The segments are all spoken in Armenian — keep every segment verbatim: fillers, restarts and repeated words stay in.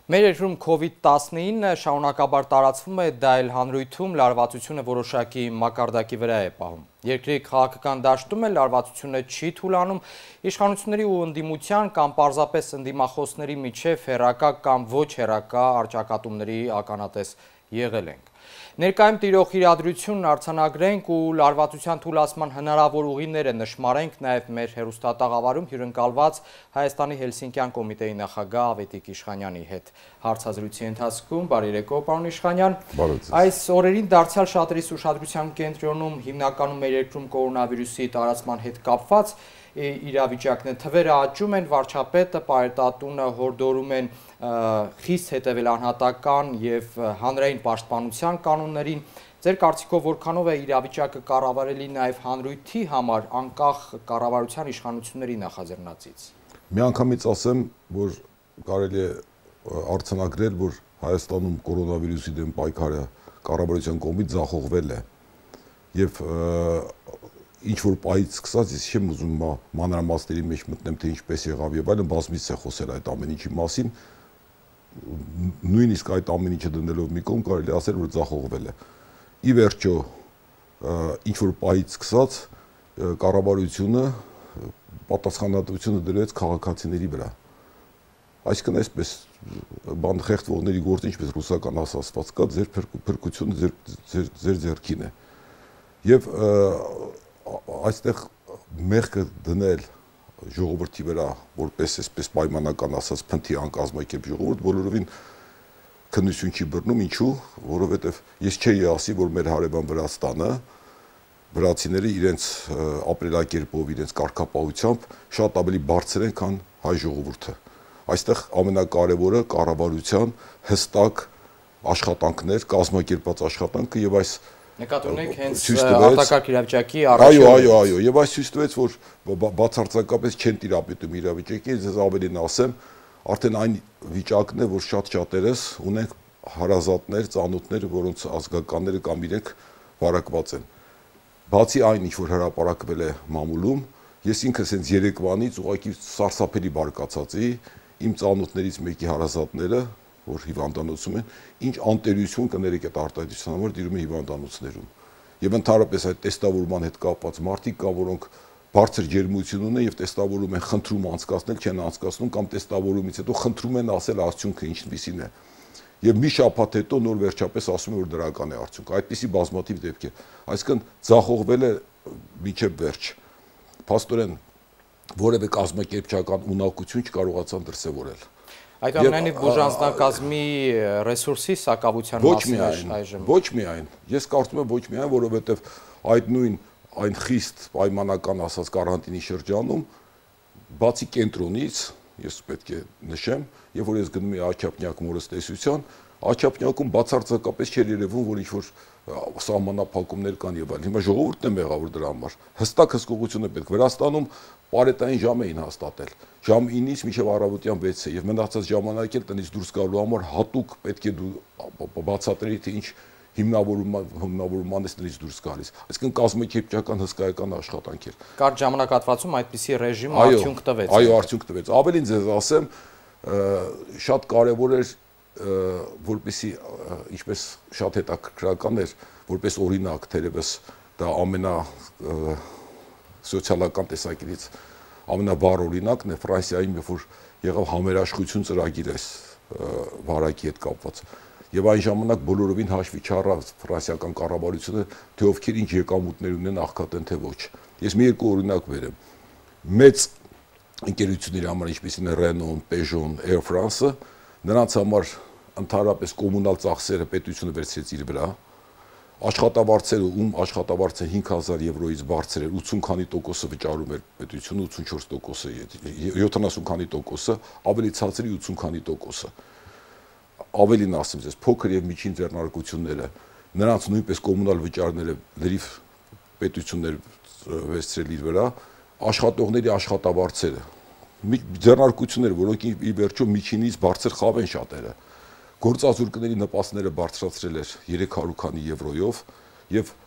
Մեր երկրում COVID տասնինը շարունակաբար տարածվում է, դա էլ հանրույթում լարվածությունը որոշակի մակարդակի վրա է պահում։ Երկրի քաղաքական դաշտում էլ լարվածությունը չի թուլանում, իշխանությունների ու ընդդիմության կամ պարզապես ընդդիմախոսների միջև հեռակա կամ ոչ հեռակա առճակատումների ականատես եղել ենք։ Ներկայում տիրող իրադրությունն արձանագրենք ու լարվածության թուլացման հնարավոր ուղիները նշմարենք նաև մեր հեռուստատաղավարում հյուրընկալված Հայաստանի Հելսինկյան կոմիտեի նախագահ Ավետիք Իշխանյանի հետ հարցազրույցի ընթացքում։ Բարի երեկո, պարոն Իշխանյան։ Այս օրերին դարձյալ շատերիս ուշադրության կենտրոնում հիմնականում մեր երկրում կորոնավիրուսի տարածման հետ կապված իրավիճակն է, թվերը աճում են, վարչապետը, պարետատունը հորդորում են խիստ հետևել անհատական և հանրային պաշտպանության կանոններին։ Ձեր կարծիքով որքանով է իրավիճակը կառավարելի նաև հանրույթի համար անկախ կառավարության իշխանությունների նախաձեռնածից։ Միանգամից ասեմ, որ կարելի է արձանագրել, որ Հայաստանում կորոնավիրուսի դեմ պայքարը կառավարության կողմից ձախողվել է և ինչ-որ պահից սկսած, ես չեմ ուզում մանրամասների մեջ մտնեմ, թե ինչպես եղավ եւ այլն, բազմից է խոսել այդ ամեն ինչի մասին, նույնիսկ այդ ամեն ինչը դնելով մի կողմ կարելի ասել, որ ձախողվել է։ Ի վերջո, ինչ-որ պահից սկսած, կառավարությունը պատասխանատվությունը դրեց քաղաքացիների վրա։ Այսինքն այսպես բան խեղդվողների գործը, ինչպես ռուսական ասացված կա, ձեր փրկությունը ձեր ձեռքին է։ Եվ այստեղ մեղքը դնել ժողովրդի վրա, որպես այսպես պայմանական ասած փնթի անկազմակերպ ժողովուրդ, բոլորովին քննություն չի բռնում, ինչու, որովհետև ես չէի ասի, որ մեր հարևան Վրաստանը, վրացիները իրենց ապրելակերպով, իրենց կարգապահությամբ շատ ավելի բարձր են, քան հայ ժողովուրդը։ Այստեղ ամենակարևորը կառավարության հստակ աշխատանքներ, կազմակերպած աշխատանքը եւ այս Նկատի ունեք հենց արտակարգ իրավիճակի առաջ։ Այո, այո, այո, եւ այս ցույց տվեց, որ բացարձակապես չեն տիրապետում իրավիճակին, ես ավելին ասեմ, արդեն այն վիճակն է, որ շատ-շատերս ունենք հարազատներ, ծանոթներ, որոնց ազգականները կամ իրենք վարակված են։ Բացի այն, ինչ որ հրապարակվել է մամուլում, ես ինքս հենց երեկվանից ուղղակի սարսափելի բարկացածի իմ ծանոթներից մեկի հարազատները, որ հիվանդանոցում են, ինչ անտերություն կներեք այդ արտահայտության համար դիրում են հիվանդանոցներում։ Եվ ընդհանրապես այդ տեստավորման հետ կապված մարդիկ կան, որոնք բարձր ջերմություն ունեն եւ տեստավորում են, խնդրում անցկացնել, չեն անցկացնում կամ տեստավորումից հետո խնդրում են ասել արդյունքը ինչպիսին է։ Եվ մի շաբաթ հետո նոր վերջապես ասում են, որ դրական է արդյունքը։ Այդպիսի բազմաթիվ դեպքեր։ Այսինքն ձախողվել է միջև վերջ։ Փաստորեն որևէ կազմակերպչական ունակություն չկարողացան դրսևորել։ Այդուամենայնիվ բուժանձնակազմի ռեսուրսի սակավության մասին այժմ։ Ոչ միայն, ես կարծում եմ ոչ միայն, որովհետև այդ նույն այն խիստ պայմանական ասած կարանտինի շրջանում, բացի կենտրոնից, ես պետք է նշեմ, եւ որ ես գնում եի Աջափնյակ մորս տեսության, Աջափնյակում բացարձակապես չէր երևում, որ ինչ-որ սահմանափակումներ կան եւ այլն։ Հիմա ժողովուրդն է մեղավոր դրա համար։ Հստակ հսկողություն է պետք։ Վրաստանում պարետային ժամ էին հաստատել։ Ժամ ինից մինչև առավոտյան վեցը եւ մնացած ժամանակ էլ տնից դուրս գալու համար հատուկ պետք է դու բացատրեի, թե ինչ հիմնավորման հիմնավորման է տնից դուրս գալիս։ Այսինքն կազմակերպչական հսկայական աշխատանք էր։ Կարճ ժամանակահատվածում այդպիսի ռեժիմ արդյունք տվեց։ Այո, արդյունք տվեց։ Ավելին ձեզ ասեմ, շատ կարեւոր էր, որպեսի ինչպես շատ հետաքրքրական էր, որպես օրինակ, թերևս դա ամենա սոցիալական տեսակետից ամենավառ օրինակն է Ֆրանսիայի, երբ որ եղավ համերաշխություն ծրագիր այս վարակի հետ կապված։ Եվ այն ժամանակ բոլորովին հաշվի չառավ ֆրանսիական կառավարությունը, թե ովքեր ինչ եկամուտներ ունեն, աղքատ են թե ոչ։ Ես մի երկու օրինակ բերեմ։ Մեծ ընկերությունների համար, ինչպիսին է Renault, Peugeot, Air France-ը, նրանց համար ընդհանրապես կոմունալ ծախսերը պետությունը վերցրեց իր վրա։ Աշխատավարձերը, ում աշխատավարձը հինգ հազար եվրոից բարձր էր, ութսուն քանի տոկոսը վճարում էր պետությունը, ութսունչորս տոկոսը, յոթանասուն քանի տոկոսը, ավելի ցածրի ութսուն քանի տոկոսը։ Ավելին ասեմ ձեզ, փոքր եւ միջին ձեռնարկությունները, նրանց նույնպես կոմունալ վճարները լրիվ պետություններ վերցրել իր վրա, աշխատողների աշխատավարձերը, ձեռնարկությունները, որոնք ի վերջո միջինից բարձր խավ են շատերը։ Գործազուրկների նպաստները բարձրացրել էր երեք հարյուր քանի եվրոյով եւ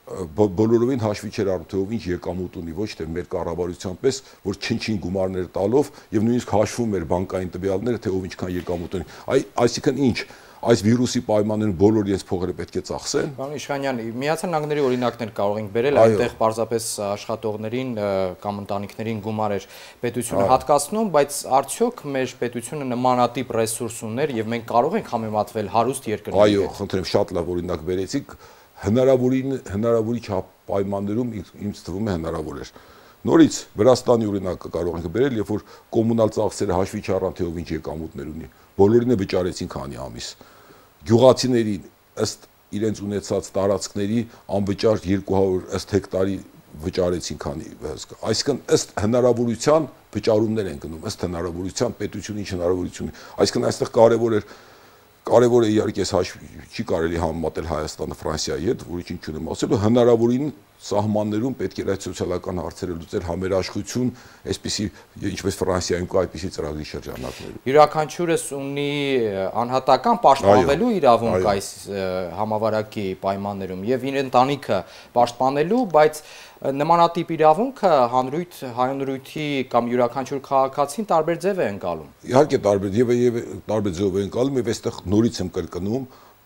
բոլորովին հաշվի չէր առնում, թե ով ինչ եկամուտ ունի, ոչ թե մեր կառավարության պես, որ չին-չին գումարներ տալով եւ նույնիսկ հաշվում էր բանկային տվյալները, թե ով ինչքան եկամուտ ունի։ Այ այսինքն ինչ, այս վիրուսի պայմաններում բոլոր իրենց փողերը պետք է ծախսեն։ Պարոն Իշխանյան, Միացյալ Նահանգների օրինակներ կարող ենք բերել, այնտեղ պարզապես աշխատողներին կամ ընտանիքներին գումար էր պետությունը հատկացնում, բայց արդյոք մեր պետությունը նմանատիպ ռեսուրս ուներ եւ մենք կարող ենք համեմատվել հարուստ երկրների հետ։ Այո, խնդրեմ, շատ լավ օրինակ բերեցիք, հնարավորին հնարավորի չափ պայմաններում ինձ թվում է հնարավոր էր։ Նորից Վրաստանի օրինակը կարող ենք բերել, երբ որ կոմունալ ծախսերը հաշվի չառան, թե ով ինչ եկամուտներ ունի, բոլորին է վճարեցին քանի ամիս։ Գյուղացիներին ըստ իրենց ունեցած տարածքների անվճար երկու հարյուր ըստ հեկտարի վճարեցին քանի, այսինքն ըստ հնարավորության վճարումներ են գնում, ըստ հնարավորության պետությունը ինչ հնարավորություն ունի։ Այսինքն այստեղ կարևոր էր Կարևոր է իհարկե հաշվի չի կարելի համեմատել Հայաստանը Ֆրանսիայի հետ, որ ինչ չունեմ ասելու, հնարավորին սահմաններում պետք է այդ սոցիալական հարցերը լուծել համերաշխություն, այսպիսի ինչպես Ֆրանսիայում կա այդպիսի ծրագրի շրջանակներում։ Յուրաքանչյուրս ունի անհատական պաշտպանվելու իրավունք այս համավարակի պայմաններում եւ իր ընտանիքը պաշտպանելու, բայց նմանատիպ իրավունքը հանրույթ հայնրույթի կամ յուրաքանչյուր քաղաքացին տարբեր ձև է ընկալում։ Իհարկե տարբեր եւ եւ տարբեր ձև է ընկալում եւ այստեղ նորից եմ կրկնում,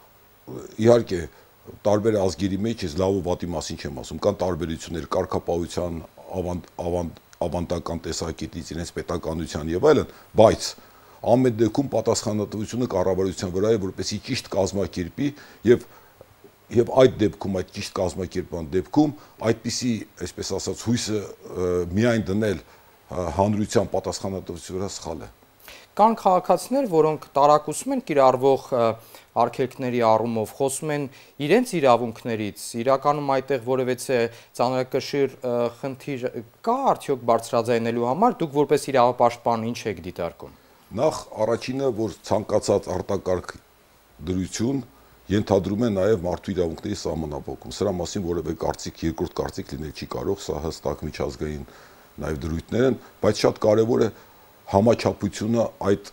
իհարկե տարբեր ազգերի մեջ ես լավ ու վատի մասին չեմ ասում, կան տարբերություններ կարգապահության, ավանդական տեսակետից, իրենց պետականության եւ այլն, բայց ամեն դեպքում պատասխանատվությունը կառավարության վրա է, որպեսզի ճիշտ կազմակերպի եւ Եվ այդ դեպքում, այդ ճիշտ կազմակերպման դեպքում, այդպիսի, այսպես ասած, հույսը միայն դնել հանրության պատասխանատվության վրա սխալ է։ Կան քաղաքացիներ, որոնք տարակուսում են կիրառվող արգելքների առումով, խոսում են իրենց իրավունքներից, իրականում այդտեղ որևէ ծանրակշիռ խնդիր կա արդյոք բարձրաձայնելու համար, դուք որպես իրավապաշտպան ինչ եք դիտարկում։ Նախ առաջինը, որ ցանկացած արտակարգ դրություն ենթադրում է նաև մարդու իրավունքների սահմանափակում։ Սրա մասին որևէ կարծիք, երկրորդ կարծիք լինել չի կարող, սա հստակ միջազգային նաև դրույթներ են, բայց շատ կարևոր է համաչափությունը այդ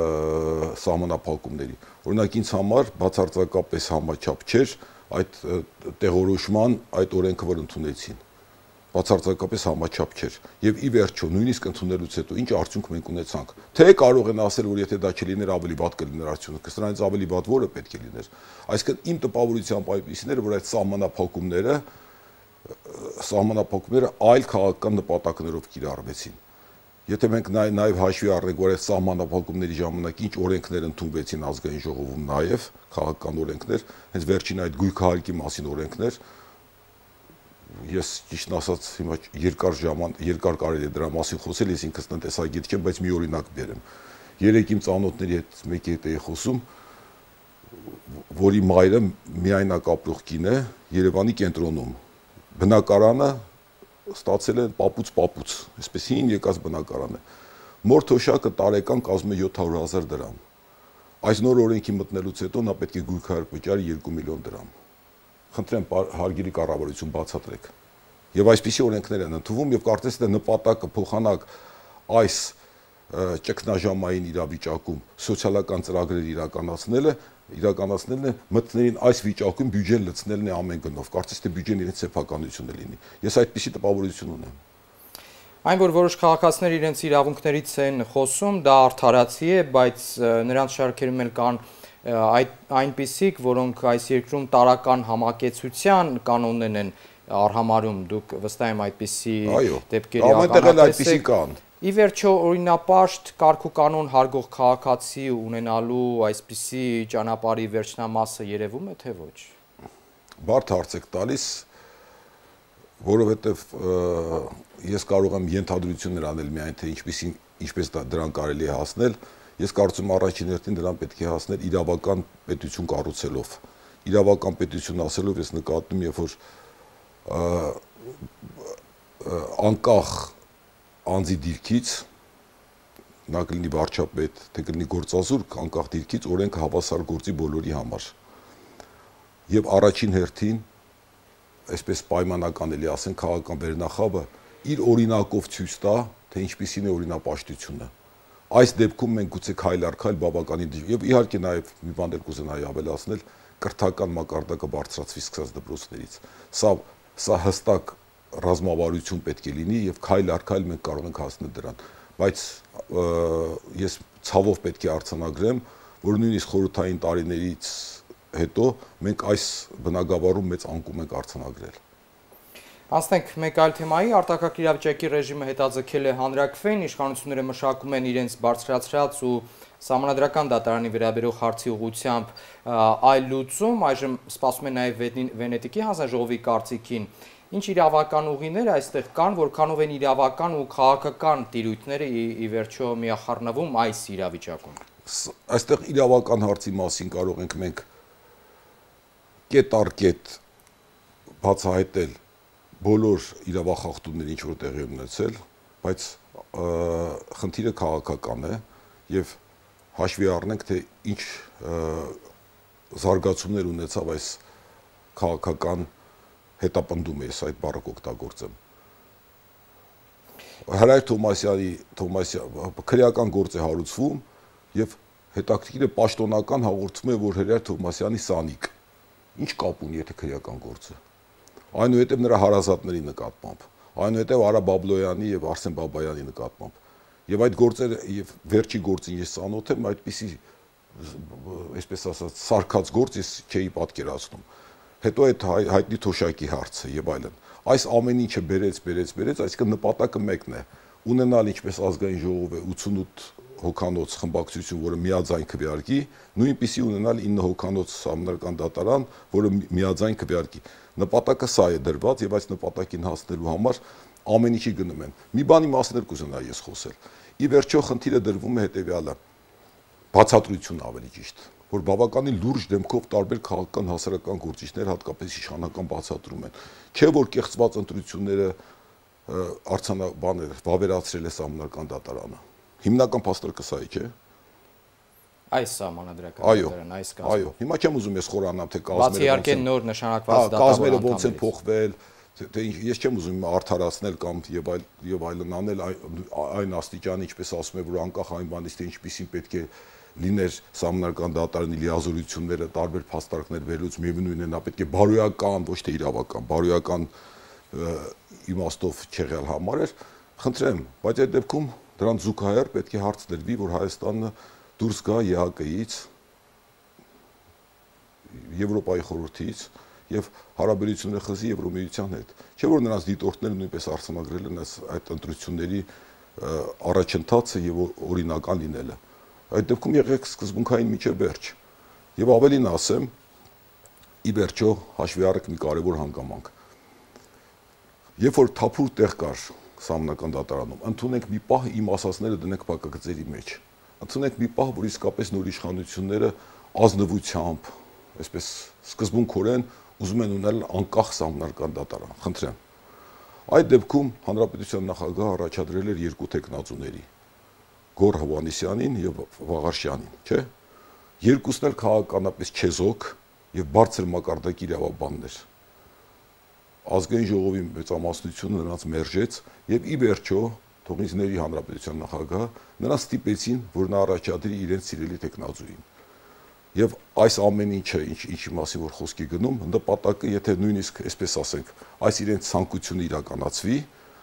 սահմանափակումների։ Օրինակ ինձ համար բացարձակապես համաչափ չէր այդ տեղորոշման այդ օրենքը, որ ընդունեցին։ Բացարձակապես համաչափ չէր։ Եվ ի վերջո, նույնիսկ ընդունելուց հետո ինչ արդյունք մենք ունեցանք։ Թե կարող են ասել, որ եթե դա չլիներ, ավելի վատ կլիներ արդյունքը, սրանից ավելի վատ որը պետք է լիներ։ Այսինքն իմ տպավորությամբ այդպիսին էր, որ այդ սահմանափակումները սահմանափակումները այլ քաղաքական նպատակներով կիրառվեցին։ Եթե մենք նաև հաշվի առնենք, որ այդ սահմանափակումների ժամանակ ինչ օրենքներ ընդունվեցին ազգային ժողովում, նաև քաղաքական օրենքներ, հենց վերջին այդ գույքահարկի մասին օրենքներ, ես ճիշտ ասած հիմա երկար ժամանակ երկար կարելի է դրա մասին խոսել, ես ինքս տնտեսագետ չեմ, բայց մի օրինակ բերեմ։ Երեք իմ ծանոթների հետ մեկի հետ էի խոսում, որի մայրը միայնակ ապրող կին է Երևանի կենտրոնում։ Բնակարանը ստացել է պապուց-պապուց, այսպես հին եկած բնակարան է։ Մոր թոշակը տարեկան կազմում է յոթ հարյուր հազար դրամ։ Այս նոր օրենքի մտնելուց հետո նա պետք է գույքահարկ վճարի երկու միլիոն դրամ։ Խնդրեմ հարգելի կառավարություն բացատրեք։ Եվ այսպիսի օրենքներ են ընդունվում եւ կարծես թե նպատակը փոխանակ այս ճգնաժամային իրավիճակում սոցիալական ծրագրեր իրականացնելը, իրականացնելն է մտներին այս վիճակում բյուջեն լցնելն է ամեն գնով։ Կարծես թե բյուջեն իրենց սեփականությունը լինի։ Ես այդպիսի տպավորություն ունեմ։ Այն որ որոշ քաղաքացիներ իրենց իրավունքներից են խոսում, դա արդարացի է, բայց նրանց շարքերում էլ կան այդ այնպիսիք, որոնք այս երկրում տարական համակեցության կանոններն են արհամարում, դուք վստահ եմ այդպիսի դեպքերի ականատես եք։ Ի վերջո օրինապաշտ կարգ ու կանոն հարգող քաղաքացի ունենալու այսպիսի ճանապարհի վերջնամասը երևում է թե ոչ։ Բարդ հարց եք տալիս, որովհետև ես կարող եմ ենթադրություններ անել միայն թե ինչպեսին ինչպես դրան կարելի է հասնել։ Ես կարծում եմ առաջին հերթին դրան պետք է հասնել իրավական պետություն կառուցելով։ Իրավական պետություն ասելով ես նկատում եմ, երբ որ անկախ անձի դիրքից, նա կլինի վարչապետ, թե կլինի գործազուրկ, անկախ դիրքից օրենքը հավասար գործի բոլորի համար։ Եվ առաջին հերթին, այսպես պայմանական էլի ասեն, քաղաքական վերնախավը իր օրինակով ցույց տա, թե ինչպիսին է օրինապաշտությունը։ Այս դեպքում մենք գուցե քայլ առ քայլ բավականին դժվար եւ իհարկե նաեւ մի բան էլ կուզենայի ավելացնել, կրթական մակարդակը բարձրացվի սկսած դպրոցներից։ Սա սա հստակ ռազմավարություն պետք է լինի եւ քայլ առ քայլ մենք կարող ենք հասնել դրան, բայց ես ցավով պետք է արձանագրեմ, որ նույնիսկ խորհրդային տարիներից հետո մենք այս բնագավառում մեծ անկում ենք արձանագրել։ Անցնենք մեկ այլ թեմայի, արտակարգ իրավիճակի ռեժիմը հետաձգել է հանրաքվեն, իշխանությունները մշակում են իրենց բարձրացրած ու Սահմանադրական դատարանի վերաբերող հարցի ուղղությամբ այլ լուծում, այժմ սպասում է նաև Վենետիկի հանձնաժողովի կարծիքին։ Ինչ իրավական ուղիներ այստեղ կան, որքանով են իրավական ու քաղաքական տիրույթները ի վերջո միախառնվում այս իրավիճակում։ Այստեղ իրավական հարցի մասին կարող ենք մենք կետ առ կետ բացահայտել բոլոր իրավախախտումները, ինչ որ տեղի ունեցել, բայց խնդիրը քաղաքական է եւ հաշվի առնենք, թե ինչ զարգացումներ ունեցավ այս քաղաքական հետապնդումը, ես այդ բառը կօգտագործեմ։ Հրայր Թոմասյանի քրեական գործ է հարուցվում եւ հետաքրքիրը պաշտոնական հաղորդում է, որ Հրայր Թոմասյանի սանիկ։ Ինչ կապ ունի եթե քրեական գործը։ Այնուհետև նրա հարազատների նկատմամբ, այնուհետև Արա Բաբլոյանի եւ Արսեն Բաբայանի նկատմամբ։ Եվ այդ գործերը եւ վերջի գործին ես ծանոթ եմ, այդպիսի այսպես ասած սարկած գործ ես չէի պատկերացնում։ Հետո այդ հայտնի թոշակի հարցը եւ այլն։ Այս ամեն ինչը բերեց, բերեց, բերեց, այսինքն նպատակը մեկն է՝ ունենալ ինչպես ազգային ժողովը ութսունութ հոգանոց խմբակցություն, որը միաձայն քվեարկի, նույնպիսի ունենալ ինը հոգանոց Սահմանադրական դատարան, որը միաձայն քվեարկի։ Նպատակը սա է դրված եւ այս նպատակին հասնելու համար ամեն ինչի գնում են։ Մի բանի մասին կուզենա ես խոսել։ Ի վերջո խնդիրը դրվում է հետեւյալը. բացատրություն ավելի ճիշտ, որ բավականին լուրջ դեմքով տարբեր քաղաքական հասարակական գործիչներ հատկապես իշխանական բացատրում են։ Չէ որ կեղծված ընտրությունները արձանաբաներ վավերացրել է Սահմանադրական դատարանը։ Հիմնական փաստարկը սա է, չէ՞։ Այս Սահմանադրական դատարան, այս կազմը։ Այո, հիմա չեմ ուզում ես խորանամ, թե կազմերը բացի իհարկե նոր նշանակված կազմերը ոնց են փոխվել, թե ես չեմ ուզում արդարացնել կամ եւ այլ եւ այլն անել այն աստիճանի, ինչպես ասում է, որ անկախ այն բանից, թե ինչպեսին պետք է լիներ Սահմանադրական դատարանի լիազորությունները, տարբեր փաստարկներ վերլուծում, միևնույնն է, նա պետք է բարոյական, ոչ թե իրավական, բարոյական իմաստով չեղյալ համարեր, խնդրեմ, բայց այդ դեպքում դրան զուգահեռ պետք է հարց դրվի, որ Հայաստանը դուրս գա Է Հ Կ-ից, Եվրոպայի խորհրդից եւ հարաբերությունները խզի Եվրոմիության հետ։ Չէ որ նրանց դիտորդները նույնպես արձանագրել են այդ ընտրությունների առաջընթացը եւ օրինական լինելը։ Այդ դեպքում եղեք սկզբունքային միջև վերջ։ Եվ ավելին ասեմ, ի վերջո հաշվի առեք մի կարևոր հանգամանք։ Երբ որ թափուր տեղ կար Սահմանադրական դատարանում, ընդունենք մի պահ իմ ասածները դնենք փակագծերի մեջ։ Ընդունենք մի պահ, որ իսկապես նոր իշխանությունները ազնվությամբ, այսպես սկզբունքորեն ուզում են ունել անկախ Սահմանադրական դատարան։ Խնդրեմ։ Այդ դեպքում Հանրապետության նախագահը առաջադրել էր երկու տեխնացուների՝ Գոռ Հովհաննիսյանին եւ Վաղարշյանին, չէ՞։ Երկուսն էլ քաղաքականապես չեզոք եւ բարձր մակարդակի իրավաբաններ։ Ազգային ժողովի մեծամասնությունը նրանց մերժեց եւ ի վերջո Թողնիզների Հանրապետության նախագահը նրանց ստիպեցին, որ նա առաջադրի իրենց սիրելի տեխնացուին։ Եվ այս ամեն ինչը, ինչ ինչի մասին որ խոսքի գնում, նպատակը, եթե նույնիսկ այսպես ասենք, այս իրենց ցանկությունը իրականացվի,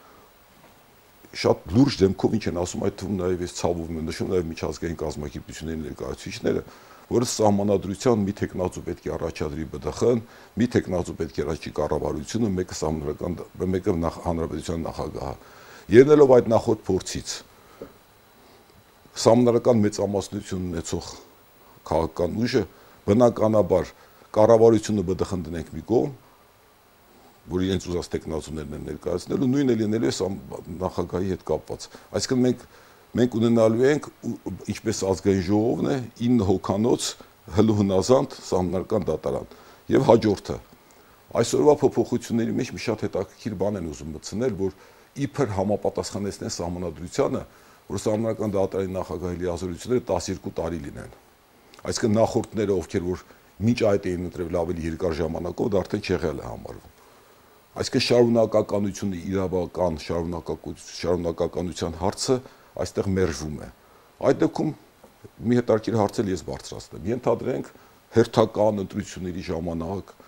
շատ լուրջ դեմքով ինչ են ասում, այդ թվում նաև ես ցավով եմ նշում նաև միջազգային կազմակերպությունների ներկայացուցիչները, որ սահմանադրության մի տեխնացու պետք է առաջադրի Բ Դ Խ-ն, մի տեխնացու պետք է առաջի կառավարությունը, մեկը Սահմանադրական, մեկը Հանրապետության նախագահը։ Ելնելով այդ նախորդ փորձից, Սահմանադրական մեծամասնություն ունեցող քաղաքական ուժը բնականաբար կառավարությունը Բ Դ Խ-ն դնենք մի կողմ, որ իրենց ուզած տեխնացուներն են ներկայացնելու, նույնը լինելու է նախագահի հետ կապված։ Այսինքն մենք մենք ունենալու ենք, ինչպես ազգային ժողովն է, ինը հոգանոց հլուհնազանդ Սահմանադրական դատարան։ Եվ հաջորդը, այսօրվա փոփոխությունների մեջ մի շատ հետաքրքիր բան են ուզում մտցնել, որ իբր համապատասխանեցնեն Սահմանադրությանը, որ Սահմանադրական դատարանի նախագահի լիազորությունները տասներկու տարի լինեն։ Այսինքն նախորդները, ովքեր որ մինչ այդ էին ընտրվել ավելի երկար ժամանակով, դա արդեն չեղյալ է համարվում։ Այսինքն շարունակականությունը, իրավական շարունակականության հարցը այստեղ մերժվում է։ Այդ դեպքում մի հետաքրքիր հարց էլ ես բարձրացնեմ։ Ենթադրենք հերթական ընտրությունների ժամանակ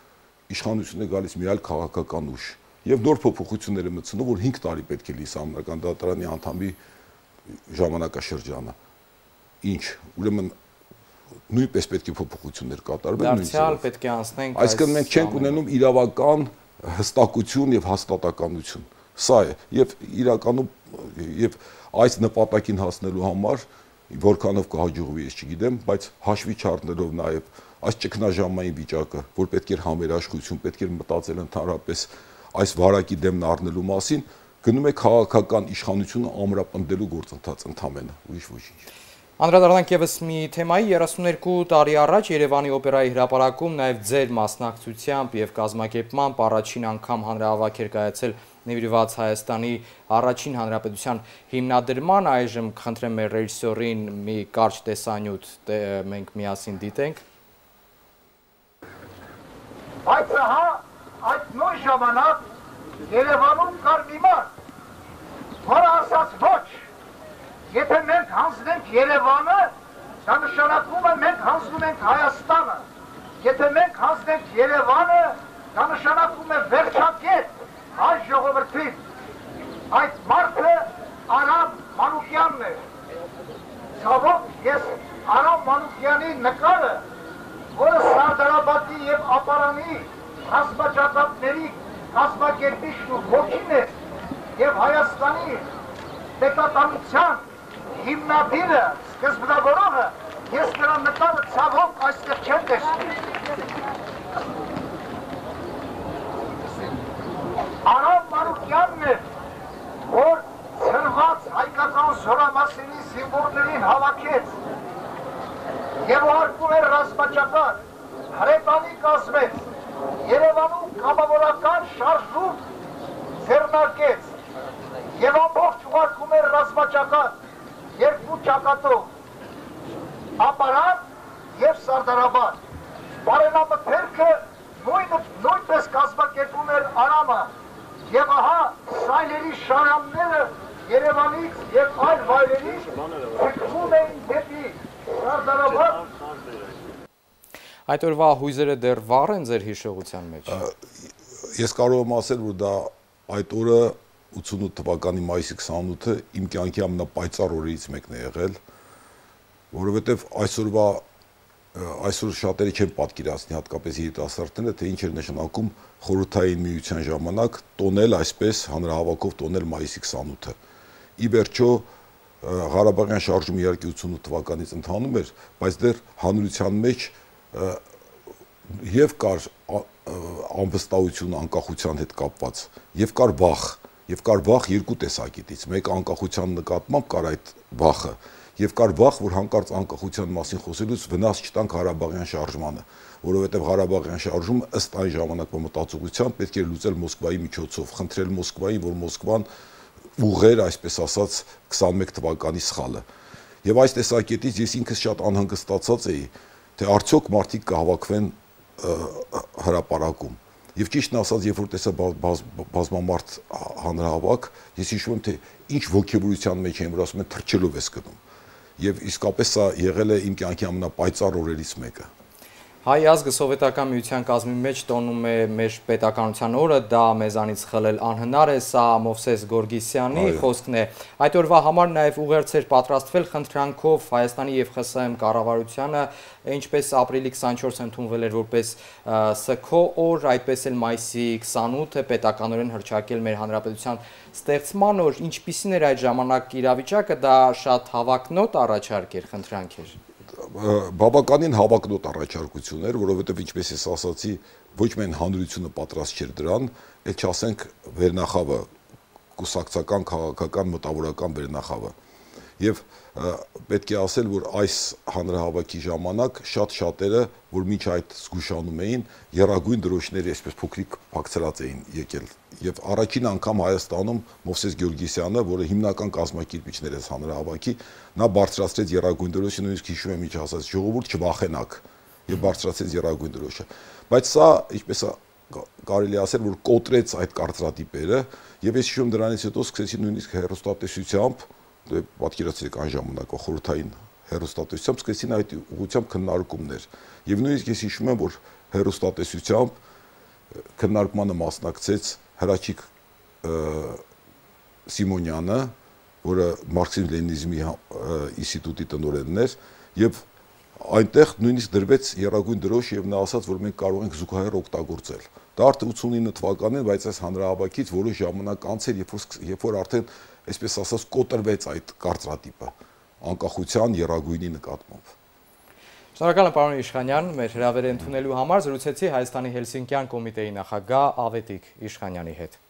իշխանություն է գալիս մի այլ քաղաքական ուժ եւ նոր փոփոխություններ է մտցնում, որ հինգ տարի պետք է լի Սահմանադրական դատարանի անդամի ժամանակաշրջանը։ Ինչ, ուրեմն նույնպես պետք է փոփոխություններ կատարվեն նույնիսկ պետք է անցնենք այսինքն մենք չենք ունենում իրավական հստակություն եւ հաստատականություն սա է եւ իրականում եւ այս նպատակին հասնելու համար որքանով կհաջողվի ես չգիտեմ բայց հաշվի չառնելով նաեւ այս ճգնաժամային վիճակը որ պետք էր համերաշխություն պետք էր մտածել ընդհանրապես այս վարակի դեմն առնելու մասին գնում է քաղաքական իշխանությունը ամրապնդելու գործընթաց ընդամենը ուրիշ ոչինչ Անդրադառնանք ևս մի թեմայի երեսուններկու տարի առաջ Երևանի օպերայի հրապարակում նաև ձեր մասնակցությամբ եւ կազմակերպմամբ առաջին անգամ հանրահավաք էր կայացել նվիրված Հայաստանի առաջին հանրապետության հիմնադրման այժմ խնդրեմ մեր ռեժիսորին մի կարճ տեսանյութ մենք միասին դիտենք Այդ հա այդ նույն ժամանակ Երևանում կար մի մարդ որը ասաց ոչ Եթե մենք հանձնենք Երևանը, դա նշանակում է մենք հանձնում ենք Հայաստանը։ Եթե մենք հանձնենք Երևանը, դա նշանակում է վերջակետ հայ ժողովրդին։ Այդ մարդը Արամ Մանուկյանն է։ Ցավոք, ես Արամ Մանուկյանի նկարը, որը Սարդարաբադի եւ Ապարանի ռազմաճակատների կազմակերպիչն ու ոգին է եւ Հայաստանի պետականության հիմնադիրը, սկզբնավորողը, ես նրա նկարը ցավոք այստեղ չեմ տեսնում։ Արամ Մանուկյանն է, որ ցրված հայկական զորամասերի զինվորներին հավաքեց եւ ուղարկում էր ռազմաճակատ, հրետանի կազմեց, Երևանում կամավորական շարժում ձեռնարկեց եւ ամբողջ ուղարկում էր ռազմաճակատ երկու ճակատով ապարատ եւ Սարդարաբադ բարենամթերքը նույնպես կազմակերպում էր Արամը եւ ահա սայլերի շարամները Երևանից եւ այլ վայրերից թքվում էին դեպի Սարդարաբադ Այդ օրվա հույզերը դեռ վառ են ձեր հիշողության մեջ Ես կարող եմ ասել որ դա այդ օրը ութսունութ թվականի մայիսի քսանութը իմ կյանքի ամենապայծառ օրերից մեկն է եղել, որովհետև այսօրվա այսօր շատերը չեն պատկերացնի հատկապես երիտասարդները, թե ինչ էր նշանակում խորհրդային միության ժամանակ տոնել այսպես հանրահավաքով տոնել մայիսի քսանութը։ Ի վերջո Ղարաբաղյան շարժումը իհարկե ութսունութ թվականից ընթանում էր, բայց դեռ հանրության մեջ եւ կար անվստահություն անկախության հետ կապված, եւ կար վախ Եվ կար վախ երկու տեսակետից, մեկ անկախության նկատմամբ կար այդ վախը, եւ կար վախ, որ հանկարծ անկախության մասին խոսելուց վնաս չտանք Ղարաբաղյան շարժմանը, որովհետեւ Ղարաբաղյան շարժումը ըստ այն ժամանակվա մտածողության պետք էր լուծել Մոսկվայի միջոցով, խնդրել Մոսկվային, որ Մոսկվան ուղղեր, այսպես ասած, քսանմեկ թվականի սխալը։ Եվ այս տեսակետից ես ինքս շատ անհանգստացած էի, թե արդյոք մարդիկ կհավաքվեն հրապարակում Եվ ճիշտն ասած, երբ որ տեսա բազմամարդ հանրահավաք, ես հիշում եմ, թե ինչ ոգևորության մեջ եմ, որ ասում են թռչելով ես գնում։ Եվ իսկապես սա եղել է իմ կյանքի ամենապայծառ օրերից մեկը։ Հայ ազգը սովետական միության կազմի մեջ տոնում է մեր պետականության օրը, դա մեզանից խլել անհնար է, սա Մովսես Գորգիսյանի խոսքն է։ Այդ օրվա համար նաև ուղերձ էր պատրաստվել խնդրանքով Հայաստանի եւ ԽՍՀՄ կառավարությանը, ինչպես ապրիլի քսանչորսը ընդունվել էր որպես ՍՔՕ օր, այդպես էլ մայիսի քսանութը պետականորեն հռչակել մեր հանրապետության ստեղծման օր, ինչպիսին էր այդ ժամանակ իրավիճակը, դա շատ հավակնոտ առաջարկ էր, խնդրանք էր։ Բավականին հավակնոտ առաջարկություն էր, որովհետև ինչպես ես ասացի, ոչ միայն հանրությունը պատրաստ չէր դրան, այլ չասենք վերնախավը, կուսակցական, քաղաքական, մտավորական վերնախավը։ Եվ պետք է ասել, որ այս հանրահավաքի ժամանակ շատ շատերը, որ մինչ այդ զգուշանում էին, եռագույն դրոշների այսպես փոքրիկ փակցրած էին եկել։ Եվ առաջին անգամ Հայաստանում Մովսես Գեորգիսյանը, որը հիմնական կազմակերպիչներ է հանրահավաքի, նա բարձրացրեց եռագույն դրոշը, նույնիսկ հիշում եմ ինչ ասաց, ժողովուրդ չվախենաք, եւ բարձրացրեց եռագույն դրոշը։ Բայց սա, ինչպես կարելի ասել, որ կոտրեց այդ կարծրատիպերը, եւ ես հիշում դրանից հետո սկսեցի նույնիսկ հեռուստատեսությամբ պատկերացրեք այն ժամանակվա խորհրդային հեռուստատեսությամբ սկսեցին այդ ուղղությամբ քննարկումներ։ Եվ նույնիսկ ես հիշում եմ, որ հեռուստատեսությամբ քննարկմանը մասնակցեց Հրաչիկ Սիմոնյանը, որը մարքսիզմ-լենինիզմի ինստիտուտի տնօրենն էր, եւ այնտեղ նույնիսկ դրվեց եռագույն դրոշ եւ նա ասաց, որ մենք կարող ենք զուգահեռ օգտագործել։ Դա արդեն ութսունինը թվականին, բայց այս հանրահավաքից որոշ ժամանակ անց էր, երբ որ երբ որ արդեն, այսպես ասած, կոտրվեց այդ կարծրատիպը անկախության եռագույնի նկատմամբ։ Շնորհակալ եմ պարոն Իշխանյան, մեր հրավերը ընդունելու համար զրուցեցի Հայաստանի Հելսինկյան կոմիտեի նախագահ Ավետիք Իշխանյանի հետ։